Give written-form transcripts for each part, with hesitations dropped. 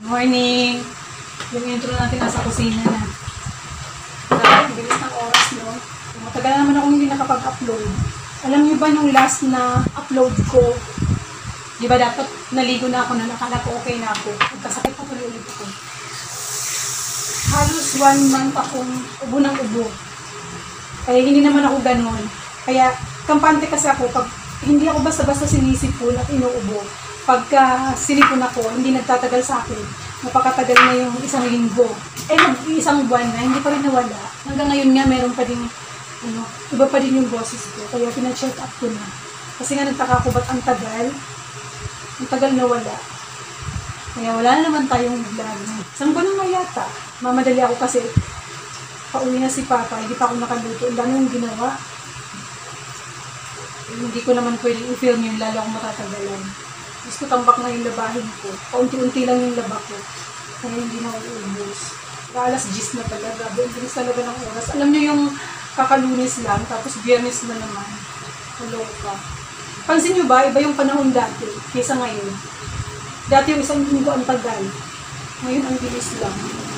Morning! Yung intro natin nasa kusina na. Ang bilis ng oras, no? Matagal na naman akong hindi nakapag-upload. Alam niyo ba yung last na upload ko? Di ba dapat naligo na ako na nakala ko okay na ako. Nagkasakit pa tuloy ulit ako. Halos 1 month akong ubo ng ubo. Kaya hindi naman ako ganon. Kaya kampante kasi ako pag hindi ako basta-basta sinisipon at inuubo. Pagka sinipon ako, hindi nagtatagal sa akin. Napakatagal na yung 1 linggo. Mag-1 buwan na, hindi pa rin nawala. Hanggang ngayon nga, meron pa din, iba pa din yung boses ko. Kaya pina-check up ko na. Kasi nga nagtaka ko, ba't ang tagal? Ang tagal na wala. Kaya wala na naman tayong vlog. Isang buwan na yata. Mamadali ako kasi pauwi na si Papa, hindi pa ako nakaluto. Ang dami yung ginawa. Hindi ko naman pwedeng i-film yun, lalo akong matatagalan. Gusto tambak na yung labahin ko. Paunti-unti lang yung laba ko. Kaya hindi na uubos. Alas 10 na pala. Grabe, ang bilis talaga ng oras. Alam nyo yung kakalunis lang, tapos biyernes na naman. Hello ka. Pansin nyo ba, iba yung panahon dati, kaysa ngayon. Dati yung 1 linggo ang tagal. Ngayon ang bilis lang.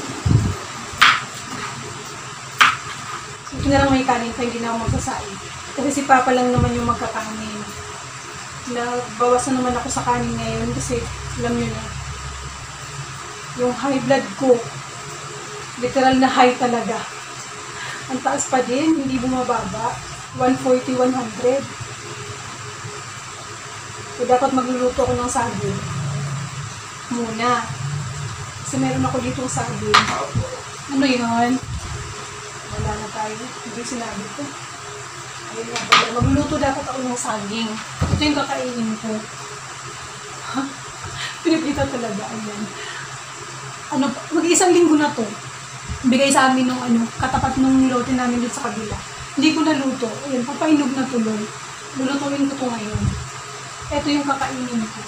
Ito na lang may kanin pa, hindi na ako magsasain. Kasi si Papa lang naman yung magkakanin. Nabawasan naman ako sa kanin ngayon kasi alam nyo na, yung high blood ko, literal na high talaga. Ang taas pa din, hindi bumababa. 140, 100. So, dapat magluluto ako ng saging. Muna. Kasi meron ako ditong saging. Ano yun? Wala na tayo. Hindi sinabi ko. Ayun nga pala. Magluluto dapat ako ng saging. Ito yung kakainin ko. Pinipita talaga. Ayan. Mag-1 linggo na to. Bigay sa amin nung katapat nung nilote namin dito sa kabila. Hindi ko naluto. Ayan, papainog na tuloy. Lulutuin ko to ngayon. Ito yung kakainin ko.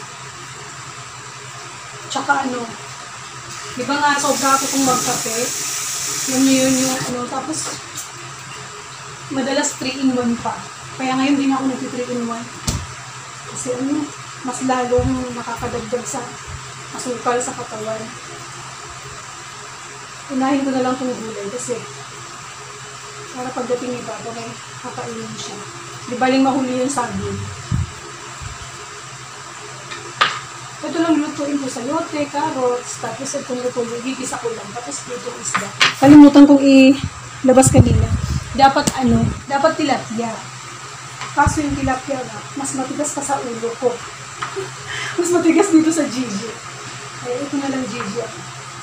Tsaka di ba nga sobra ako kung magkape? Yun yung tapos madalas 3-in-1 pa. Kaya ngayon din ako nag-3-in-1. Kasi mas lalong nakakadagdag sa asukal sa katawan. Unahin ko na lang itong gulay kasi para pagdating ni Papa may kakainin siya. Di baling mahuli yung saging. Ito lang lutuin ko sayote, carrots, tapos itong lutuin, gigisa ko lang, tapos dito isda. Kalimutan kong ilabas kanina. Dapat tilapia. Kaso yung tilapia na, mas matigas pa sa ulo ko. Mas matigas dito sa Gigi. Kaya ito na lang Gigi ako.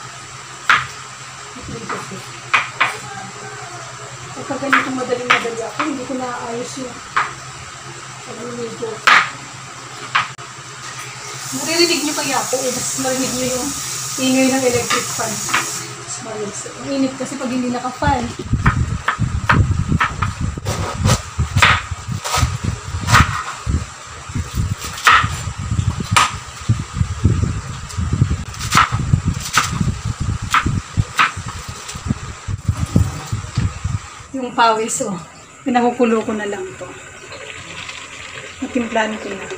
Pagka ganitong madaling-madali ako, hindi ko naaayos yung pagluluto. Maririnig nyo kaya ako, mas marinig nyo yung ingay ng electric fan. Ang init kasi pag hindi naka-fan. Yung pawis, pinakukulo ko na lang to. Natimplahan ko na.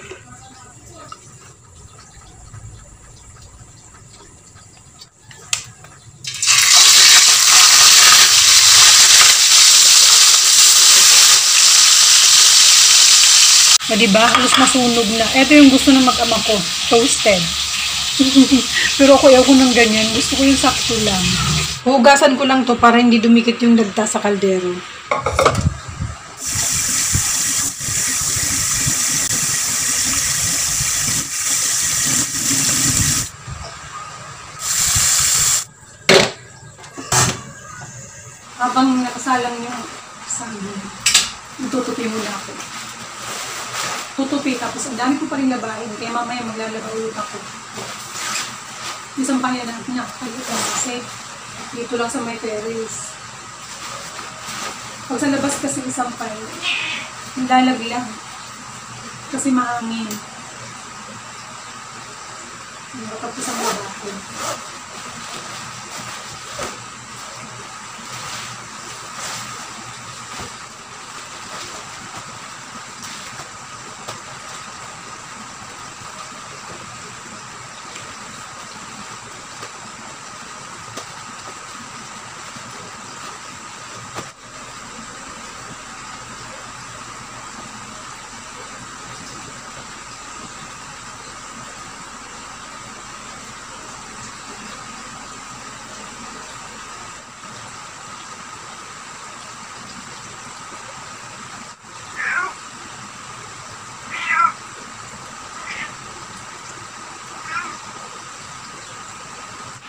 Diba? Halos masunog na. Ito yung gusto ng mag-ama ko. Toasted. Pero ako ayaw ko ng ganyan. Gusto ko yung sakto lang. Hugasan ko lang to para hindi dumikit yung dagta sa kaldero. Habang nakasalang yung saging, tutupi muna ako. Tutupi, tapos ang dami ko pa rin labahin, kaya mamaya maglalaba ulit ako. Isang pahaya na pinakalitan kasi dito lang sa may terrace. Pag sa labas kasi isang pahaya, nilalaglang kasi mahangin. Tapos ang laba ko.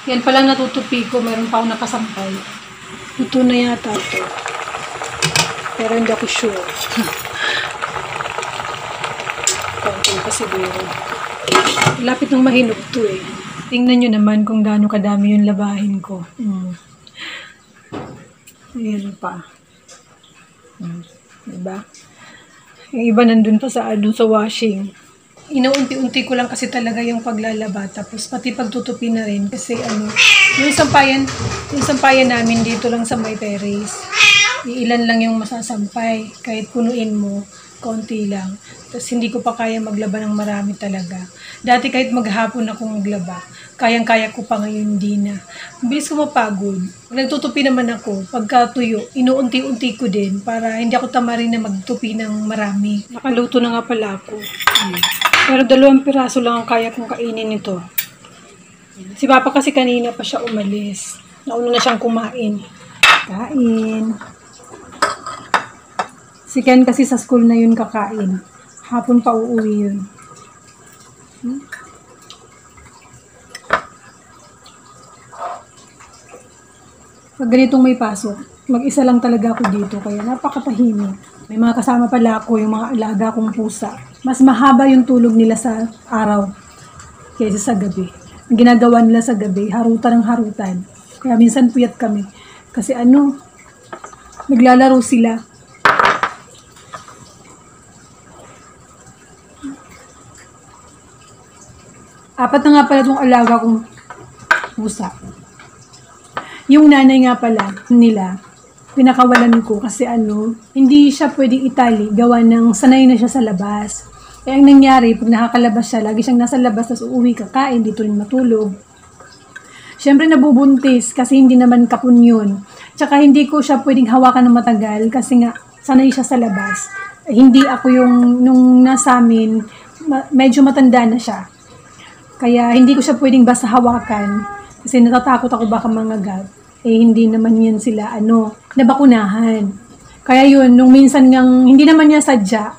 Yan palang natutupi ko, meron pa akong nakasampay. Ito na yata ito. Pero hindi ako sure. Konti pa siguro. Lapit ng mahinog to eh. Tingnan nyo naman kung gaano kadami yung labahin ko. Ayan pa. Diba? Yung iba nandun pa sa washing. Inaunti-unti ko lang kasi talaga yung paglalaba. Tapos pati pagtutupi na rin. Kasi yung sampayan namin dito lang sa may terrace. Ilan lang yung masasampay. Kahit punuin mo, konti lang. Tapos hindi ko pa kaya maglaba ng marami talaga. Dati kahit maghapon ako maglaba, kayang-kaya ko pa ngayon hindi na. Bilis ko mapagod. Nagtutupi naman ako. Pagka tuyo, inuunti-unti ko din para hindi ako tamarin na magtupi ng marami. Nakaluto na nga pala ako. Pero 2 piraso lang ang kaya kong kainin nito. Si Papa kasi kanina pa siya umalis. Nauna na siyang kumain. Kain. Si Ken kasi sa school na yun kakain. Hapon pa uuwi yun. Pag ganitong may pasok, mag-isa lang talaga ako dito. Kaya napakatahimik. May mga kasama pala ako, yung mga alaga kong pusa. Mas mahaba yung tulog nila sa araw kaysa sa gabi. Ang ginagawa nila sa gabi, harutan ng harutan. Kaya minsan puyat kami. Kasi naglalaro sila. Apat na nga pala itong alaga kong pusa. Yung nanay nga pala nila, pinakawalan ko kasi hindi siya pwedeng itali, gawa ng sanay na siya sa labas. Kaya ang nangyari, pag nakakalabas siya, lagi siyang nasa labas, tapos uuwi kakain, dito rin matulog. Siyempre nabubuntis kasi hindi naman kapun yun. Tsaka hindi ko siya pwedeng hawakan ng matagal kasi nga sanay siya sa labas. Hindi ako nung nasa amin, medyo matanda na siya. Kaya hindi ko siya pwedeng basta hawakan kasi natatakot ako baka mangagat. Hindi naman yan sila nabakunahan. Kaya yun, nung minsan ngang hindi naman niya sadya,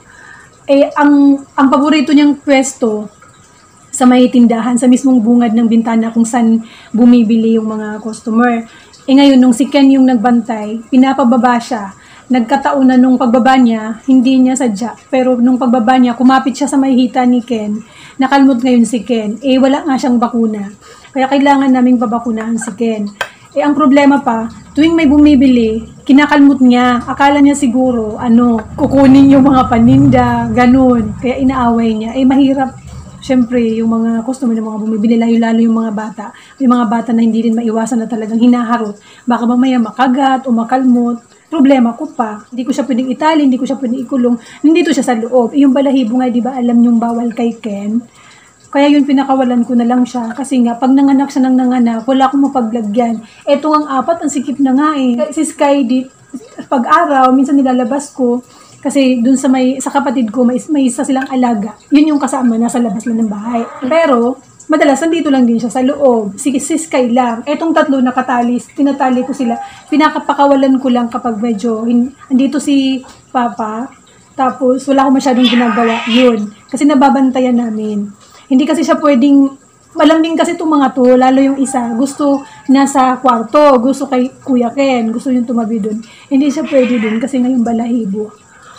ang paborito niyang pwesto sa may tindahan, sa mismong bungad ng bintana kung saan bumibili yung mga customer. Ngayon, nung si Ken yung nagbantay, pinapababa siya. Nagkataon na nung pagbaba niya, hindi niya sadya. Pero nung pagbaba niya, kumapit siya sa may hita ni Ken. Nakalmot ngayon si Ken. Wala nga siyang bakuna. Kaya kailangan naming babakunahan si Ken. Ang problema pa, tuwing may bumibili, kinakalmot niya. Akala niya siguro, kukunin yung mga paninda, ganun. Kaya inaaway niya. Mahirap. Siyempre, yung mga customer ng mga bumibili, lalo yung mga bata. Yung mga bata na hindi rin maiwasan na talagang hinaharot. Baka mamaya makagat o makalmot. Problema ko pa. Hindi ko siya pwedeng itali, hindi ko siya pwedeng ikulong. Nandito siya sa loob. Yung balahibo nga, di ba, alam yung bawal kay Ken. Kaya yun, pinakawalan ko na lang siya. Kasi nga, pag nanganak siya ng nanganak, wala akong mapaglagyan. Ito ang 4, ang sikip na nga eh. Si Sky, pag-araw, minsan nilalabas ko. Kasi dun sa kapatid ko, may isa silang alaga. Yun yung kasama, nasa labas lang ng bahay. Pero, madalas, nandito lang din siya sa loob. Si Sky lang. Etong 3 nakatali, tinatali ko sila. Pinakapakawalan ko lang kapag medyo, andito si Papa. Tapos, wala akong masyadong ginagawa. Yun. Kasi nababantayan namin. Hindi kasi siya pwedeng, malambing kasi itong mga to, lalo yung isa, gusto nasa kwarto, gusto kay Kuya Ken, gusto yung tumabi dun. Hindi siya pwede dun kasi ngayong balahibo.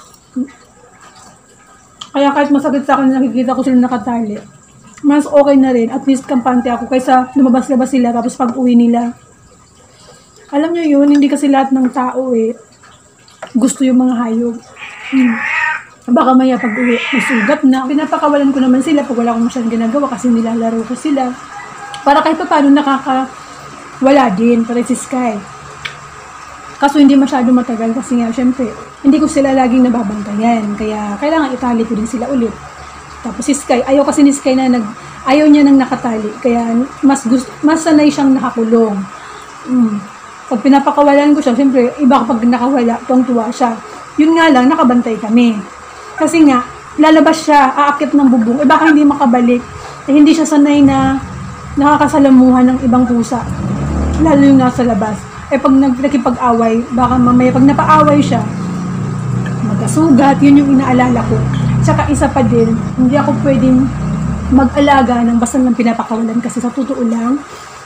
Kaya kahit masakit sa akin, nakikita ko sila nakatali. Mas okay na rin, at least kampante ako kaysa lumabas-labas sila tapos pag uwi nila. Alam nyo yun, hindi kasi lahat ng tao gusto yung mga hayop. Baka maya pag uwi, masugat na. Pinapakawalan ko naman sila pag wala akong masyadong ginagawa kasi nilalaro ko sila. Para kahit pa paano nakakawala din, para si Sky. Kaso hindi masyado matagal kasi nga, syempre, hindi ko sila laging nababantayan. Kaya kailangan itali ko din sila ulit. Tapos si Sky, ayaw kasi ni Sky ayaw niya nang nakatali. Kaya mas sanay siyang nakakulong. Pag pinapakawalan ko siya, syempre, iba kapag nakawala, tuwang-tuwa siya. Yun nga lang, nakabantay kami. Kasi nga, lalabas siya, aakit ng bubong, baka hindi makabalik. Hindi siya sanay na nakakasalamuhan ng ibang pusa. Lalo yung nasa labas. Pag nakipag-away, baka mamaya pag napaaway siya, magkasugat, yun yung inaalala ko. Tsaka isa pa din, hindi ako pwedeng mag-alaga ng basta lang pinapakawalan kasi sa totoo lang,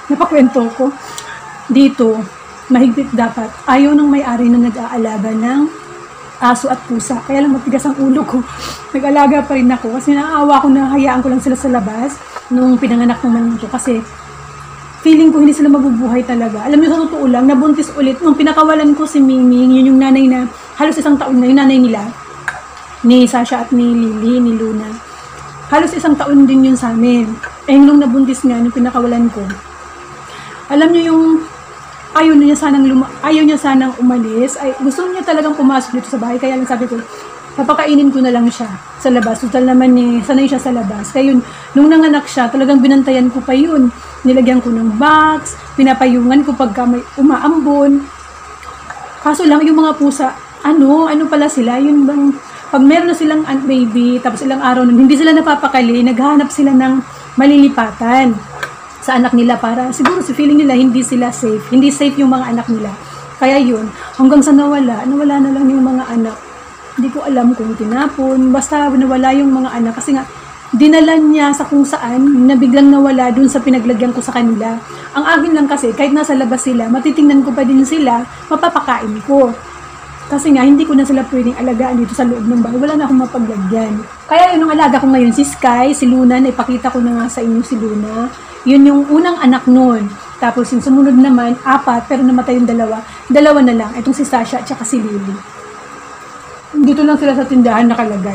napakwento ko. Dito, mahigpit dapat. Ayaw ng may-ari na nag-aalaga ng aso at pusa. Kaya lang matigas ang ulo ko. Nag-alaga pa rin ako kasi naaawa ko na hayaan ko lang sila sa labas nung pinanganak naman ito. Kasi feeling ko hindi sila mabubuhay talaga. Alam niyo, sa totoo lang, nabuntis ulit. Nung pinakawalan ko si Miming, yun yung nanay na halos 1 taon na, yung nanay nila, ni Sasha at ni Lily, ni Luna. Halos 1 taon din yun sa amin. Eh, nung nabuntis nga, nung pinakawalan ko, alam niyo yung ayaw niya sanang umalis. Ay, gusto niya talagang pumasok dito sa bahay. Kaya lang sabi ko, papakainin ko na lang siya sa labas. Total naman sanay siya sa labas. Kaya yun, nung nanganak siya, talagang binantayan ko pa yun. Nilagyan ko ng box, pinapayungan ko pagka may umaambon. Kaso lang, yung mga pusa, ano pala sila, yun bang, pag meron na silang baby, tapos ilang araw nun, hindi sila napapakali, naghahanap sila ng malilipatan sa anak nila para siguro si feeling nila hindi sila safe. Hindi safe yung mga anak nila. Kaya yun, hanggang sa nawala na lang yung mga anak. Hindi ko alam kung tinapon, basta nawala yung mga anak kasi nga dinala niya sa kung saan na biglang nawala dun sa pinaglagyan ko sa kanila. Ang akin lang kasi, kahit nasa labas sila, matitingnan ko pa din sila, mapapakain ko. Kasi nga, hindi ko na sila pwedeng alagaan dito sa loob ng bahay. Wala na akong mapaglagyan. Kaya yun ang alaga ko ngayon, si Sky, si Luna, naipakita ko na nga sa inyo si Luna. Yun yung unang anak nun. Tapos yung sumunod naman, 4, pero namatay yung 2. 2 na lang, itong si Sasha at saka si Lily. Dito lang sila sa tindahan nakalagay.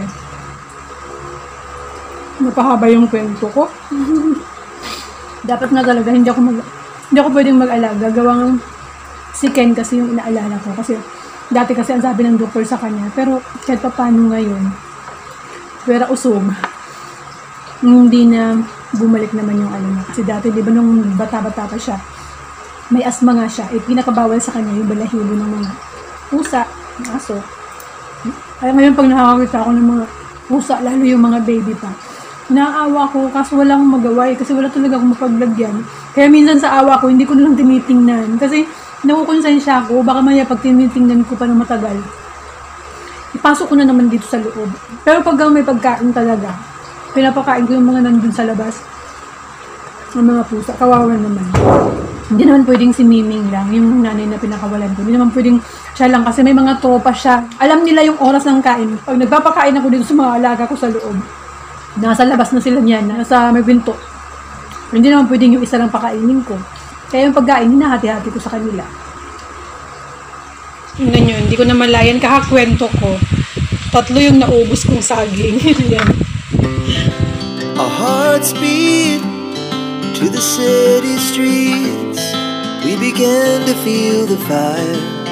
Napahaba yung kwento ko. Dapat na talaga, hindi ako pwedeng mag-alaga. Gawang si Ken kasi yung inaalala ko. Kasi dati kasi ang sabi ng doktor sa kanya. Pero kahit pa paano ngayon, pwera usog. Hindi na bumalik naman yung ano niya. Kasi dati, di ba nung bata-bata pa siya, may asma nga siya. Pinakabawal sa kanya yung balahilo ng mga pusa, aso. Kaya ngayon pag nakakakita ako ng mga pusa, lalo yung mga baby pa, naawa ko kaso wala akong magawa kasi wala talaga akong mapaglagyan. Kaya minsan sa awa ko, hindi ko nalang tinitingnan. Kasi nakukonsensya ako, baka maya pag tinitingnan ko pa ng matagal, ipasok ko na naman dito sa loob. Pero pag may pagkain talaga, pinapakain ko yung mga nandun sa labas. Ang mga pusa, kawawa naman. Hindi naman pwedeng si Miming lang, yung nanay na pinakawalan ko. Hindi naman pwedeng siya lang kasi may mga tropa siya. Alam nila yung oras ng kain. Pag nagpapakain ako dito sa mga alaga ko sa loob, nasa labas na sila niyan, nasa may pinto. Hindi naman pwedeng yung isa lang pakainin ko. Kaya yung pagkain, hinahati-hati ko sa kanila. Ganyan, hindi ko na malayan, kakakwento ko. 3 yung naubos kong saging. Our hearts beat to the city streets. We began to feel the fire.